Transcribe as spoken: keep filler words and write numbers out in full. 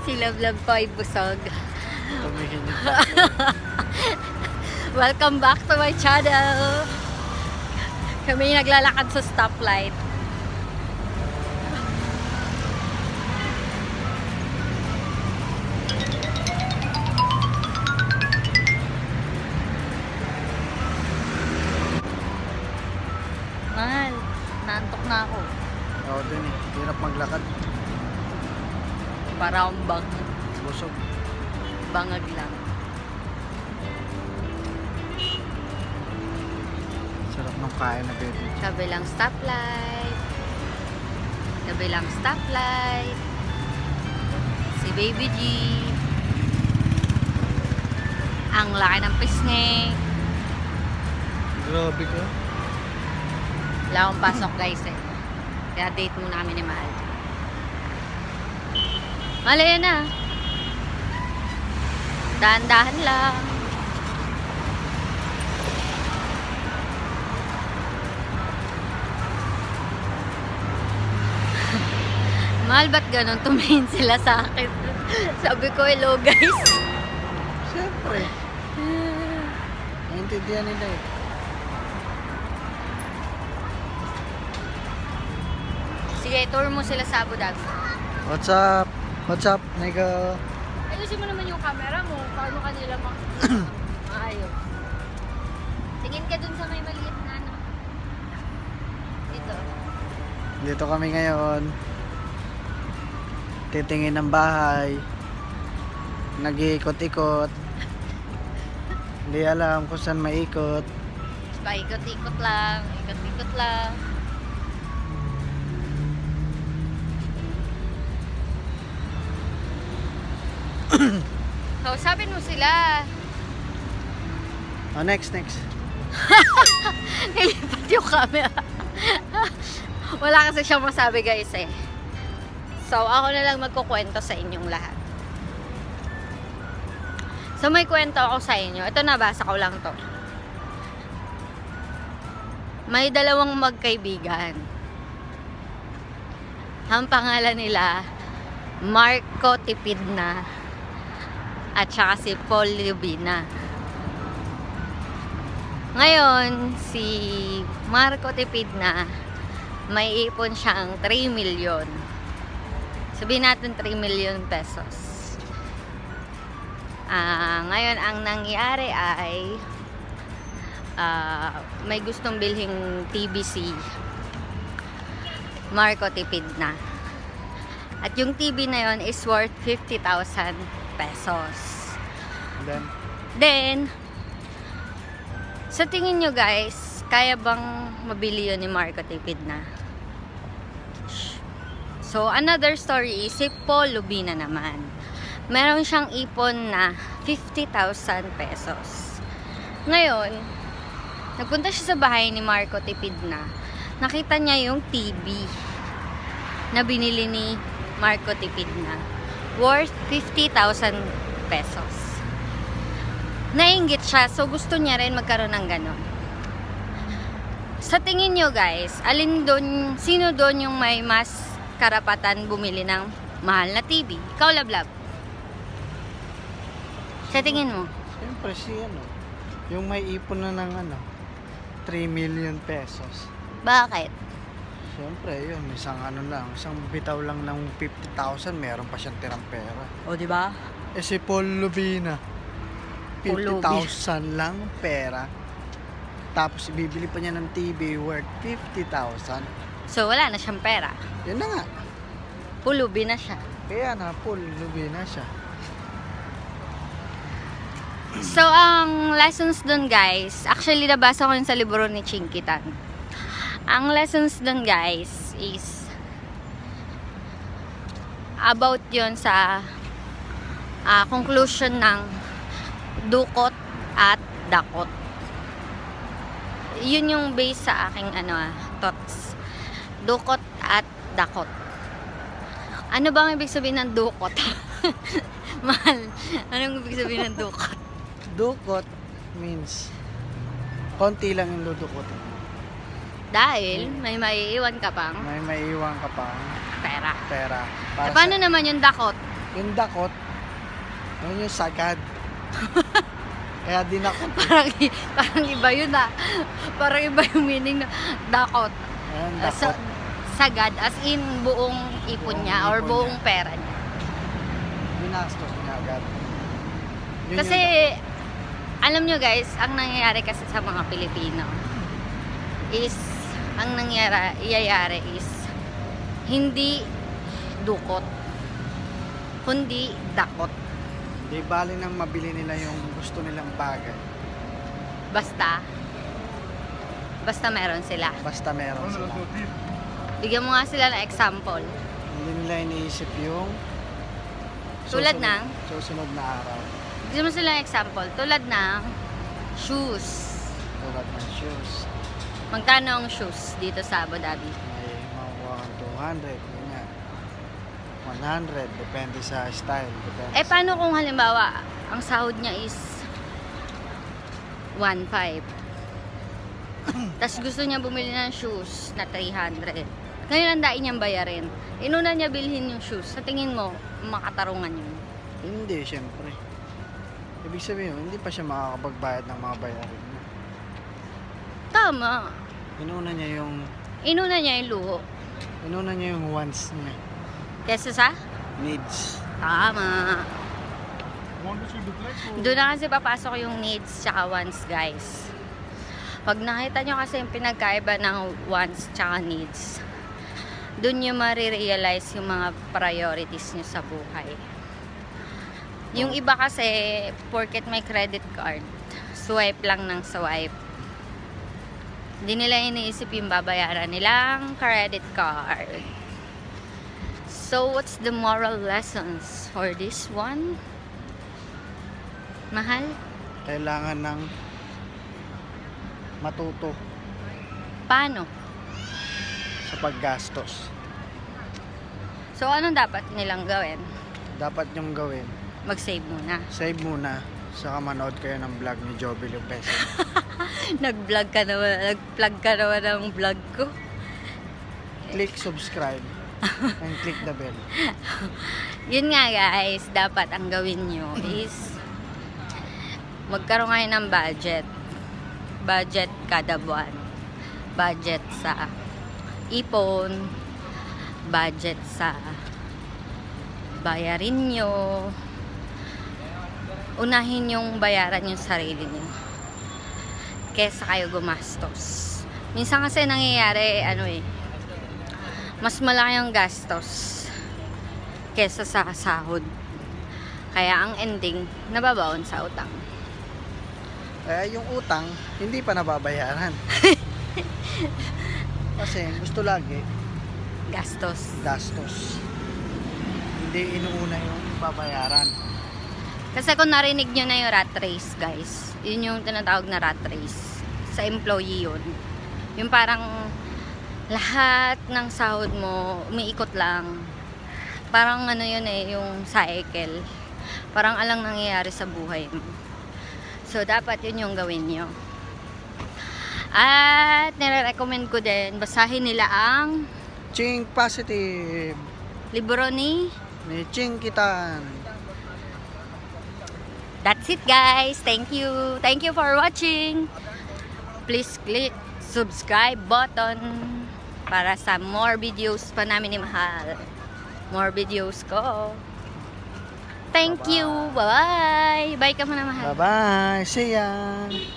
Si Love Love po ay busog. Tumihin yung Welcome back to my channel. Kami naglalakad sa stoplight. Mahal, naantok na ako. Oo din eh, hirap maglakad. Para akong bang, Busog. bangag lang. Sarap ng kain na baby. Kabilang stoplight. Kabilang stoplight. Si Baby G. Ang laki ng pisngi. Grabe ka. Wala akong pasok guys eh. Kaya date muna kami ni Mahal. Mahal, yan na. Dahan-dahan lang. Mahal, ba't ganun? Tumingin sila sa akin. Sabi ko, hello guys. Siyempre. Naintindihan nila eh. Sige, tour mo sila sa Abu Dhabi. What's up? What's up, nigga? Ayusin mo naman yung camera mo. Paano ka nila ma maayos? Tingin ka dun sa may maliit na ano. Dito. Dito kami ngayon. Titingin ng bahay. Nag-iikot-ikot. Hindi alam kung saan maikot. Paikot-ikot lang. Ikot-ikot lang. Kausapin mo sila. Oh, next, next. Nilipat yung camera. Wala kasi siyang masabi guys eh. So, ako na lang magkukwento sa inyong lahat. So, may kwento ako sa inyo. Ito, nabasa ko lang to. May dalawang magkaibigan. Ang pangalan nila, Marco Tipidna at saka si Paul Lubina. Ngayon, si Marco Tipidna, may ipon siyang three million. Sabihin natin three million pesos. Uh, ngayon, ang nangyari ay uh, may gustong bilhing T V si Marco Tipidna. At yung T V na yon is worth fifty thousand pesos. Then, Then, sa tingin nyo guys, kaya bang mabili yun ni Marco Tipidna? So, another story is si Paul Lubina naman. Meron siyang ipon na fifty thousand pesos. Ngayon, nagpunta siya sa bahay ni Marco Tipidna. Nakita niya yung T V na binili ni Marco Tipidna, worth fifty thousand pesos. Nainggit siya, so gusto niya rin magkaroon ng ganon. Sa tingin nyo guys, alin doon, sino doon yung may mas karapatan bumili ng mahal na T V? Ikaw, Lablab. Sa tingin mo? siyempre si ano, yung may ipon na ng ano, three million pesos. Bakit? Siyempre, yun, isang ano lang, isang bitaw lang ng fifty thousand, meron pa siyang tirang pera. O, di ba? Eh si Paul Lubina, fifty thousand lang pera. Tapos ibibili pa niya ng T V worth fifty thousand. So, wala na siyang pera. Yun na nga. Pulubi na siya. Kaya na, Paul Lubina siya. So, ang lessons dun guys, actually nabasa ko yun sa libro ni Chinkitan. Ang lessons dun guys is about yun sa uh, conclusion ng dukot at dakot. Yun yung base sa aking ano, thoughts. Dukot at dakot. Ano bang ibig sabihin ng dukot? Mahal, anong ibig sabihin ng dukot? Dukot means konti lang yung dudukotin. Dahil may maiiwan ka pang May maiiwan ka pang pera. pera. Eh, paano sa, naman yung dakot? Yung dakot, yun yung sagad. Kaya dinakot. Parang, parang iba yun ah. Parang iba yung meaning na dakot. Ayan, Uh, sa, dakot. sagad, as in buong ipon Buong niya or ipon buong niya. pera niya. Binastos niya agad. Yun Kasi, yung alam nyo guys, ang nangyayari kasi sa mga Pilipino is, ang nangyayari, iyayari is, hindi dukot, kundi dakot. Di bali nang mabili nila yung gusto nilang bagay. Basta, basta meron sila. Basta meron sila. Bigyan mo nga sila ng example. Hindi nila iniisip yung Tulad susunod- ng? susunod na araw. Bigyan mo sila ng example. Tulad ng shoes. Tulad ng shoes. Magkano ang shoes dito sa Abu Dhabi? May makukuha kang two hundred, ganyan. one hundred, depende sa style. Depende Eh, sa- paano kung halimbawa, ang sahod niya is one five. Tapos gusto niya bumili ng shoes na three hundred. Ngayon ang daing niyang bayarin. Inuna niya bilhin yung shoes. Sa tingin mo, makatarungan yun. Hindi, syempre. Ibig sabihin, hindi pa siya makakapagbayad ng mga bayarin niya. Tama. Inuna niya yung Inuna niya yung luho. inuna niya yung wants niya. Kesa sa? Needs. Tama. Doon na kasi papasok yung needs tsaka wants, guys. Pag nakita nyo kasi yung pinagkaiba ng wants tsaka needs, doon nyo marirealize yung mga priorities nyo sa buhay. Yung iba kasi, porket may credit card, swipe lang ng swipe. Hindi nila iniisip yung babayaran nilang credit card. So, what's the moral lessons for this one? Mahal? Kailangan ng matuto Paano? sa paggastos. So, anong dapat nilang gawin? Dapat yung gawin, Mag-save muna. save muna, saka manood kayo ng vlog ni Joby Lopez. Nag-vlog ka naman, nag-plug ka naman ng vlog ko. Click subscribe and click the bell. Yun nga guys, dapat ang gawin nyo is magkaroon kayo ng budget. Budget kada buwan. Budget sa ipon. Budget sa bayarin nyo. Unahin yung bayaran yung sarili nyo kesa kayo gumastos. Minsan kasi nangyayari, ano eh, mas malaki ang gastos kesa sa sahod. Kaya ang ending, nababaon sa utang. Kaya yung utang, hindi pa nababayaran. Kasi gusto lagi, Gastos. gastos. Hindi inuuna yung babayaran. Kasi kung narinig nyo na yung rat race, guys, yun yung tinatawag na rat race. Sa employee yun. Yung parang lahat ng sahod mo, umiikot lang. Parang ano yun eh, yung cycle. Parang alang nangyayari sa buhay mo. So, dapat yun yung gawin nyo. At, nire-recommend ko din, basahin nila ang Ching positive. libro ni. May ching kitan. That's it guys. Thank you. Thank you for watching. Please click subscribe button para sa more videos pa namin ni Mahal. More videos ko. Thank Bye-bye. you. Bye-bye. Bye ka muna, Mahal. Bye-bye. See ya.